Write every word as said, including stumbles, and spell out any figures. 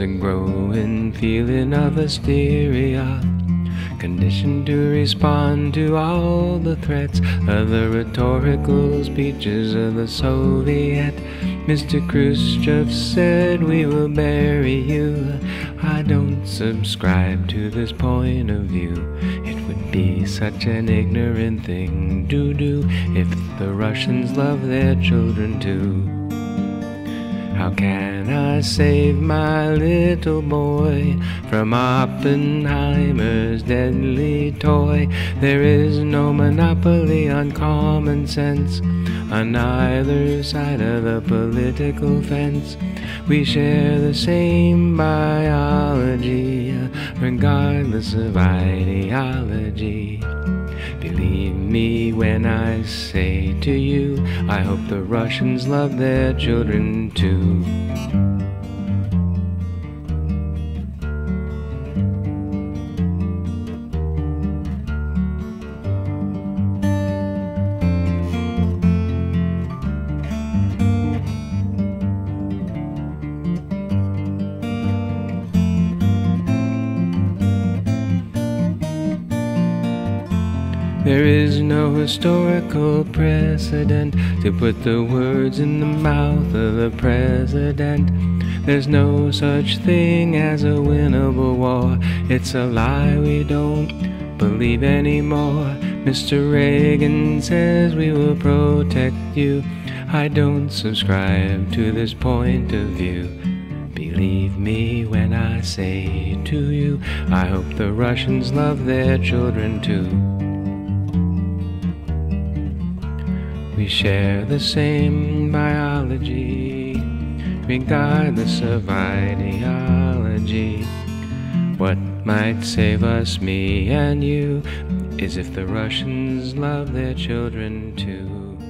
a growing feeling of hysteria, conditioned to respond to all the threats of the rhetorical speeches of the So-vi-ets. Mister Krushchev said, "We will bury you." I don't subscribe to this point of view. It would be such an ignorant thing to do if the Russians love their children too. How can I save my little boy from Oppenheimer's deadly toy? There is no monopoly on common sense on either side of the political fence. We share the same biology, regardless of ideology. Believe me when I say to you, I hope the Russians love their children too. There is no historical precedent to put the words in the mouth of the president. There's no such thing as a winnable war. It's a lie we don't believe anymore. Mister Reagan says we will protect you. I don't subscribe to this point of view. Believe me when I say to you, I hope the Russians love their children too. We share the same biology, regardless of ideology. What might save us, me and you, is if the Russians love their children too.